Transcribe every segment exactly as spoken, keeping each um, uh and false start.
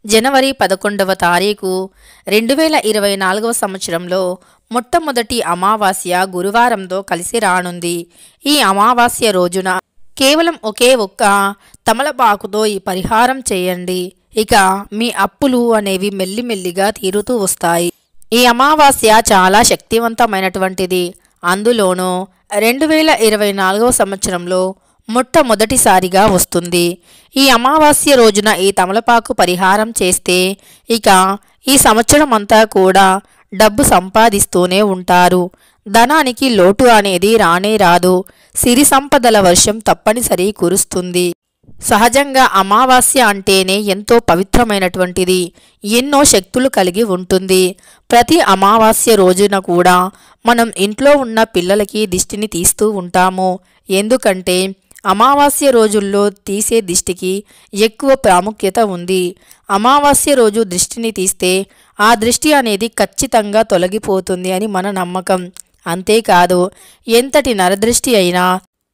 జనవరి పదకొండవ తారీఖు రెండు వేల ఇరవై నాలుగవ సంవత్సరంలో మొట్టమొదటి అమావాస్య గురువారంతో కలిసి రానుంది. ఈ అమావాస్య రోజున కేవలం ఒకే ఒక్క తమలపాకుతో ఈ పరిహారం చేయండి. ఇక మీ అప్పులు అనేవి మెల్లిమెల్లిగా తీరుతూ వస్తాయి. ఈ అమావాస్య చాలా శక్తివంతమైనటువంటిది. అందులోనూ రెండు వేల ఇరవై నాలుగవ సంవత్సరంలో మొట్టమొదటిసారిగా వస్తుంది. ఈ అమావాస్య రోజున ఈ తమలపాకు పరిహారం చేస్తే ఇక ఈ సంవత్సరం అంతా కూడా డబ్బు సంపాదిస్తూనే ఉంటారు. ధనానికి లోటు అనేది రానే రాదు. సిరి సంపదల వర్షం తప్పనిసరి కురుస్తుంది. సహజంగా అమావాస్య అంటేనే ఎంతో పవిత్రమైనటువంటిది, ఎన్నో శక్తులు కలిగి ఉంటుంది. ప్రతి అమావాస్య రోజున కూడా మనం ఇంట్లో ఉన్న పిల్లలకి దిష్టిని తీస్తూ ఉంటాము. ఎందుకంటే అమావాస్య రోజుల్లో తీసే దిష్టికి ఎక్కువ ప్రాముఖ్యత ఉంది. అమావాస్య రోజు దృష్టిని తీస్తే ఆ దృష్టి అనేది ఖచ్చితంగా తొలగిపోతుంది అని మన నమ్మకం. అంతేకాదు, ఎంతటి నరదృష్టి అయినా,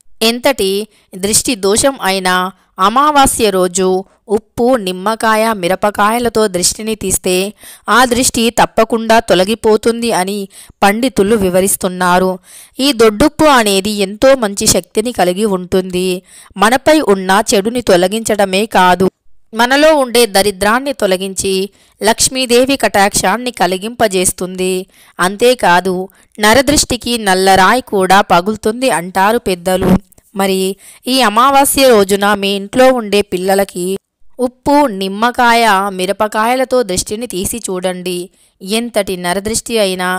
ఎంతటి దృష్టి దోషం అయినా అమావాస్య రోజు ఉప్పు, నిమ్మకాయ, మిరపకాయలతో దృష్టిని తీస్తే ఆ దృష్టి తప్పకుండా తొలగిపోతుంది అని పండితులు వివరిస్తున్నారు. ఈ దొడ్డుప్పు అనేది ఎంతో మంచి శక్తిని కలిగి ఉంటుంది. మనపై ఉన్న చెడుని తొలగించడమే కాదు, మనలో ఉండే దరిద్రాన్ని తొలగించి లక్ష్మీదేవి కటాక్షాన్ని కలిగింపజేస్తుంది. అంతేకాదు, నరదృష్టికి నల్లరాయి కూడా పగులుతుంది అంటారు పెద్దలు. మరి ఈ అమావాస్య రోజున మీ ఇంట్లో ఉండే పిల్లలకి ఉప్పు, నిమ్మకాయ, మిరపకాయలతో దృష్టిని తీసి చూడండి. ఎంతటి నరదృష్టి అయినా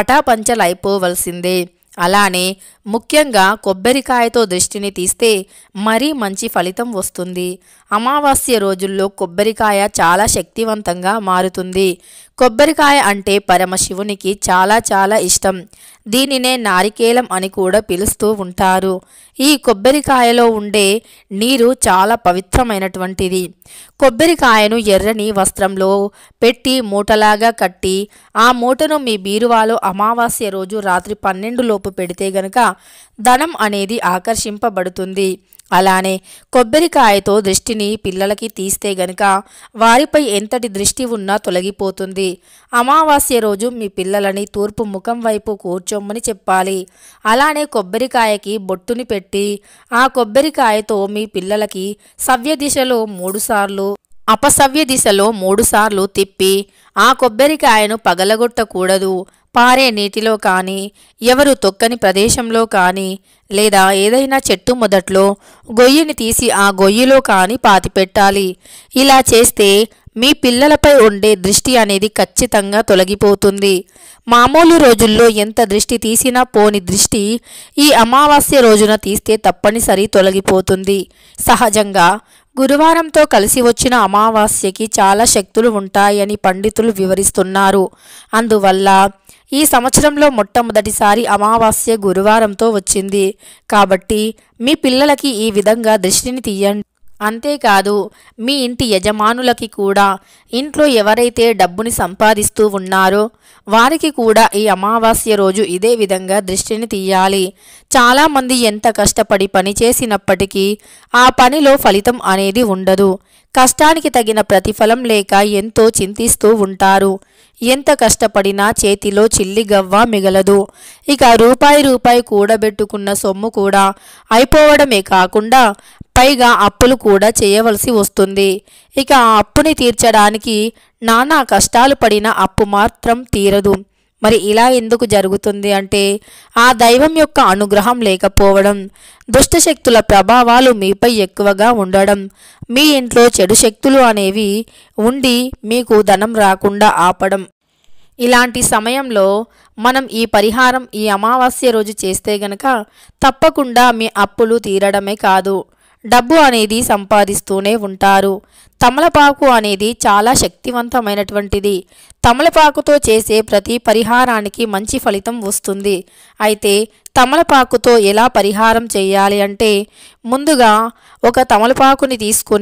పటాపంచలైపోవలసిందే. అలానే ముఖ్యంగా కొబ్బరికాయతో దృష్టిని తీస్తే మరీ మంచి ఫలితం వస్తుంది. అమావాస్య రోజుల్లో కొబ్బరికాయ చాలా శక్తివంతంగా మారుతుంది. కొబ్బరికాయ అంటే పరమశివునికి చాలా చాలా ఇష్టం. దీనినే నారికేలం అని కూడా పిలుస్తూ ఉంటారు. ఈ కొబ్బరికాయలో ఉండే నీరు చాలా పవిత్రమైనటువంటిది. కొబ్బరికాయను ఎర్రని వస్త్రంలో పెట్టి మూటలాగా కట్టి ఆ మూటను మీ బీరువాలో అమావాస్య రోజు రాత్రి పన్నెండు లోపు పెడితే గనక ధనం అనేది ఆకర్షింపబడుతుంది. అలానే కొబ్బరికాయతో దృష్టిని పిల్లలకి తీస్తే గనక వారిపై ఎంతటి దృష్టి ఉన్నా తొలగిపోతుంది. అమావాస్య రోజు మీ పిల్లలని తూర్పు ముఖం వైపు కూర్చోమని చెప్పాలి. అలానే కొబ్బరికాయకి బొట్టుని పెట్టి ఆ కొబ్బరికాయతో మీ పిల్లలకి సవ్య దిశలో మూడు సార్లు, అపసవ్య దిశలో మూడు సార్లు తిప్పి ఆ కొబ్బరికాయను పగలగొట్టకూడదు. పారే నీటిలో కానీ, ఎవరు తొక్కని ప్రదేశంలో కానీ, లేదా ఏదైనా చెట్టు మొదట్లో గొయ్యిని తీసి ఆ గొయ్యిలో కానీ పాతిపెట్టాలి. ఇలా చేస్తే మీ పిల్లలపై ఉండే దృష్టి అనేది ఖచ్చితంగా తొలగిపోతుంది. మామూలు రోజుల్లో ఎంత దృష్టి తీసినా పోని దృష్టి ఈ అమావాస్య రోజున తీస్తే తప్పనిసరి తొలగిపోతుంది. సహజంగా గురువారంతో కలిసి వచ్చిన అమావాస్యకి చాలా శక్తులు ఉంటాయని పండితులు వివరిస్తున్నారు. అందువల్ల ఈ సంవత్సరంలో మొట్టమొదటిసారి అమావాస్య గురువారంతో వచ్చింది. కాబట్టి మీ పిల్లలకి ఈ విధంగా దృష్టిని తీయండి. అంతేకాదు, మీ ఇంటి యజమానులకి కూడా, ఇంట్లో ఎవరైతే డబ్బుని సంపాదిస్తూ ఉన్నారో వారికి కూడా ఈ అమావాస్య రోజు ఇదే విధంగా దృష్టిని తీయాలి. చాలామంది ఎంత కష్టపడి పని చేసినప్పటికీ ఆ పనిలో ఫలితం అనేది ఉండదు. కష్టానికి తగిన ప్రతిఫలం లేక ఎంతో చింతిస్తూ ఉంటారు. ఎంత కష్టపడినా చేతిలో చిల్లి గవ్వ మిగలదు. ఇక రూపాయి రూపాయి కూడబెట్టుకున్న సొమ్ము కూడా అయిపోవడమే కాకుండా పైగా అప్పులు కూడా చేయవలసి వస్తుంది. ఇక ఆ అప్పుని తీర్చడానికి నానా కష్టాలు పడిన అప్పు మాత్రం తీరదు. మరి ఇలా ఎందుకు జరుగుతుంది అంటే ఆ దైవం యొక్క అనుగ్రహం లేకపోవడం, దుష్టశక్తుల ప్రభావాలు మీపై ఎక్కువగా ఉండడం, మీ ఇంట్లో చెడు శక్తులు అనేవి ఉండి మీకు ధనం రాకుండా ఆపడం. ఇలాంటి సమయంలో మనం ఈ పరిహారం ఈ అమావాస్య రోజు చేస్తే గనక తప్పకుండా మీ అప్పులు తీరడమే కాదు, డబ్బు అనేది సంపాదిస్తూనే ఉంటారు. తమలపాకు అనేది చాలా శక్తివంతమైనటువంటిది. తమలపాకుతో చేసే ప్రతి పరిహారానికి మంచి ఫలితం వస్తుంది. అయితే తమలపాకుతో ఎలా పరిహారం చేయాలి అంటే, ముందుగా ఒక తమలపాకుని తీసుకొని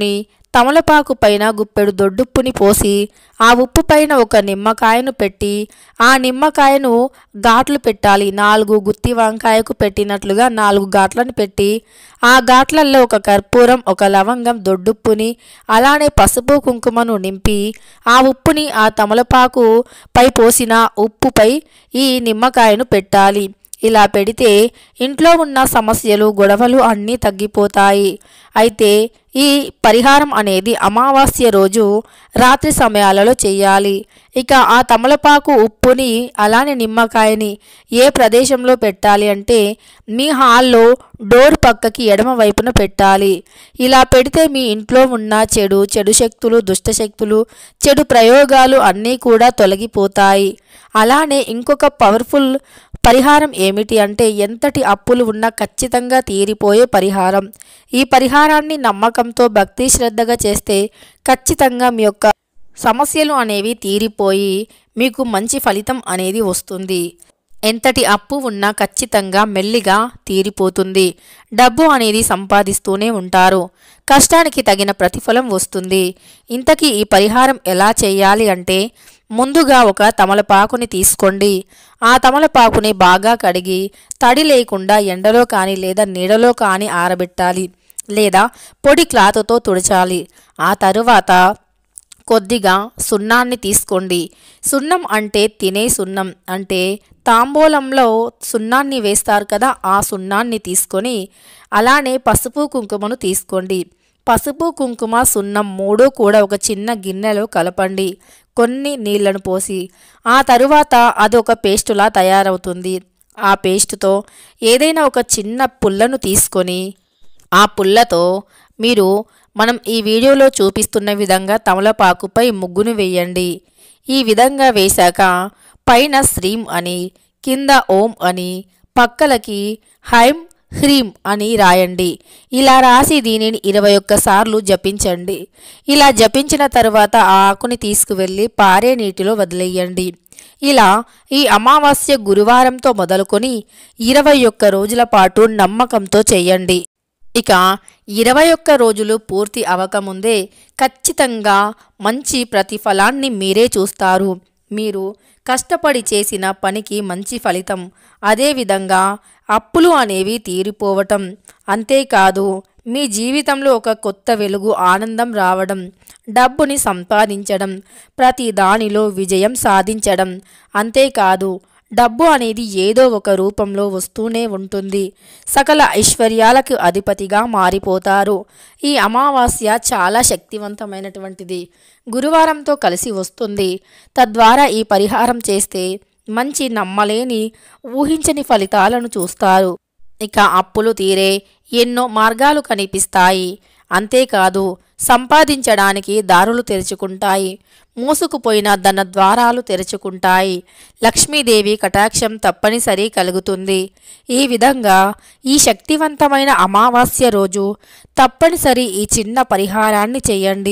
తమలపాకు పైన గుప్పెడు దొడ్డుప్పుని పోసి ఆ ఉప్పు పైన ఒక నిమ్మకాయను పెట్టి ఆ నిమ్మకాయను ఘాట్లు పెట్టాలి. నాలుగు గుత్తి వంకాయకు పెట్టినట్లుగా నాలుగు ఘాట్లను పెట్టి ఆ ఘాట్లలో ఒక కర్పూరం, ఒక లవంగం, దొడ్డుప్పుని అలానే పసుపు కుంకుమను నింపి ఆ ఉప్పుని ఆ తమలపాకు పై పోసిన ఉప్పుపై ఈ నిమ్మకాయను పెట్టాలి. ఇలా పెడితే ఇంట్లో ఉన్న సమస్యలు, గొడవలు అన్నీ తగ్గిపోతాయి. అయితే ఈ పరిహారం అనేది అమావాస్య రోజు రాత్రి సమయాలలో చేయాలి. ఇక ఆ తమలపాకు ఉప్పుని అలానే నిమ్మకాయని ఏ ప్రదేశంలో పెట్టాలి అంటే మీ హాల్లో డోర్ పక్కకి ఎడమ వైపున పెట్టాలి. ఇలా పెడితే మీ ఇంట్లో ఉన్న చెడు చెడు శక్తులు, దుష్ట శక్తులు, చెడు ప్రయోగాలు అన్నీ కూడా తొలగిపోతాయి. అలానే ఇంకొక పవర్ఫుల్ పరిహారం ఏమిటి అంటే ఎంతటి అప్పులు ఉన్నా ఖచ్చితంగా తీరిపోయే పరిహారం. ఈ పరిహారాన్ని నమ్మకంతో భక్తి శ్రద్ధగా చేస్తే ఖచ్చితంగా మీ యొక్క సమస్యలు అనేవి తీరిపోయి మీకు మంచి ఫలితం అనేది వస్తుంది. ఎంతటి అప్పు ఉన్నా ఖచ్చితంగా మెల్లిగా తీరిపోతుంది. డబ్బు అనేది సంపాదిస్తూనే ఉంటారు. కష్టానికి తగిన ప్రతిఫలం వస్తుంది. ఇంతకీ ఈ పరిహారం ఎలా చేయాలి అంటే ముందుగా ఒక తమలపాకుని తీసుకోండి. ఆ తమలపాకుని బాగా కడిగి తడి లేకుండా ఎండలో కానీ లేదా నీడలో కానీ ఆరబెట్టాలి లేదా పొడి క్లాత్తో తుడచాలి. ఆ తరువాత కొద్దిగా సున్నాన్ని తీసుకోండి. సున్నం అంటే తినే సున్నం, అంటే తాంబూలంలో సున్నాన్ని వేస్తారు కదా, ఆ సున్నాన్ని తీసుకొని అలానే పసుపు కుంకుమను తీసుకోండి. పసుపు, కుంకుమ, సున్నం మూడు కూడా ఒక చిన్న గిన్నెలో కలపండి కొన్ని నీళ్లను పోసి. ఆ తరువాత అదొక పేస్టులా తయారవుతుంది. ఆ పేస్టుతో ఏదైనా ఒక చిన్న పుల్లను తీసుకొని ఆ పుల్లతో మీరు మనం ఈ వీడియోలో చూపిస్తున్న విధంగా తమలపాకుపై ముగ్గును వేయండి. ఈ విధంగా వేశాక పైన శ్రీం అని, కింద ఓం అని, పక్కలకి హైం హ్రీం అని రాయండి. ఇలా రాసి దీనిని ఇరవై ఒక్క సార్లు జపించండి. ఇలా జపించిన తర్వాత ఆ ఆకుని తీసుకువెళ్ళి పారే నీటిలో వదిలేయండి. ఇలా ఈ అమావాస్య గురువారంతో మొదలుకొని ఇరవై ఒక్క రోజుల పాటు నమ్మకంతో చేయండి. ఇక ఇరవై ఒక్క రోజులు పూర్తి అవ్వకముందే ఖచ్చితంగా మంచి ప్రతిఫలాన్ని మీరే చూస్తారు. మీరు కష్టపడి చేసిన పనికి మంచి ఫలితం, అదేవిధంగా అప్పులు అనేవి తీరిపోవటం, అంతేకాదు మీ జీవితంలో ఒక కొత్త వెలుగు, ఆనందం రావడం, డబ్బుని సంపాదించడం, ప్రతి దానిలో విజయం సాధించడం, అంతేకాదు డబ్బు అనేది ఏదో ఒక రూపంలో వస్తూనే ఉంటుంది. సకల ఐశ్వర్యాలకు అధిపతిగా మారిపోతారు. ఈ అమావాస్య చాలా శక్తివంతమైనటువంటిది. గురువారంతో కలిసి వస్తుంది. తద్వారా ఈ పరిహారం చేస్తే మంచి నమ్మలేని ఊహించని ఫలితాలను చూస్తారు. ఇక అప్పులు తీరే ఎన్నో మార్గాలు కనిపిస్తాయి. అంతేకాదు సంపాదించడానికి దారులు తెరుచుకుంటాయి. మూసుకుపోయిన ధన ద్వారాలు తెరుచుకుంటాయి. లక్ష్మీదేవి కటాక్షం తప్పనిసరి కలుగుతుంది. ఈ విధంగా ఈ శక్తివంతమైన అమావాస్య రోజు తప్పనిసరి ఈ చిన్న పరిహారాన్ని చేయండి.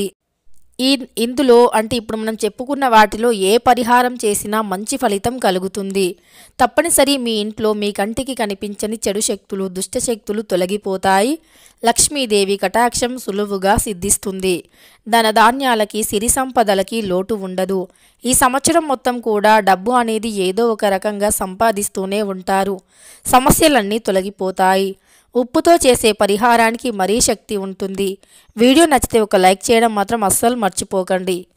ఈ ఇందులో అంటే ఇప్పుడు మనం చెప్పుకున్న వాటిలో ఏ పరిహారం చేసినా మంచి ఫలితం కలుగుతుంది. తప్పనిసరి మీ ఇంట్లో మీ కంటికి కనిపించని చెడు శక్తులు, దుష్ట శక్తులు తొలగిపోతాయి. లక్ష్మీదేవి కటాక్షం సులువుగా సిద్ధిస్తుంది. ధనధాన్యాలకి, సిరి సంపదలకి లోటు ఉండదు. ఈ సంవత్సరం మొత్తం కూడా డబ్బు అనేది ఏదో ఒక రకంగా సంపాదిస్తూనే ఉంటారు. సమస్యలన్నీ తొలగిపోతాయి. ఉప్పుతో చేసే పరిహారానికి మరీ శక్తి ఉంటుంది. వీడియో నచ్చితే ఒక లైక్ చేయడం మాత్రం అస్సలు మర్చిపోకండి.